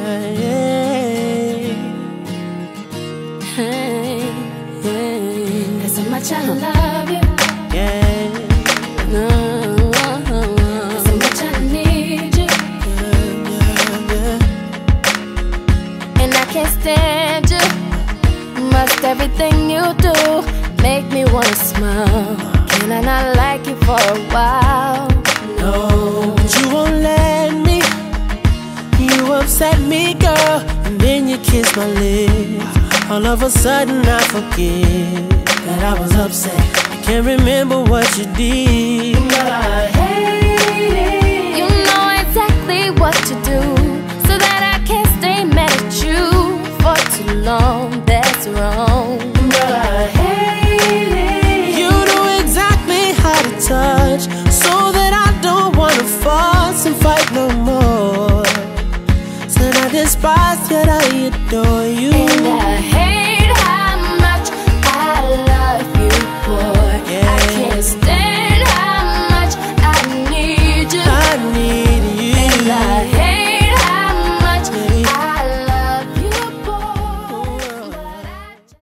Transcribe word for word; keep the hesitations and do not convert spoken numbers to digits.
Hey, hey, hey. There's so much I love you. Yeah. No, there's so much I need you. Yeah, yeah, yeah. And I can't stand you. Must everything you do make me wanna smile. Can I not like you for a while? No, but you won't let me. You upset me, girl, and then you kiss my lips. All of a sudden I forget that I was upset. I can't remember what you did, but I hate it. You know exactly what to do, so that I can't stay mad at you for too long. That's wrong, but I hate it. You know exactly how to touch, so that I don't wanna fuss and fight no more. Said I despise, yet I adore you.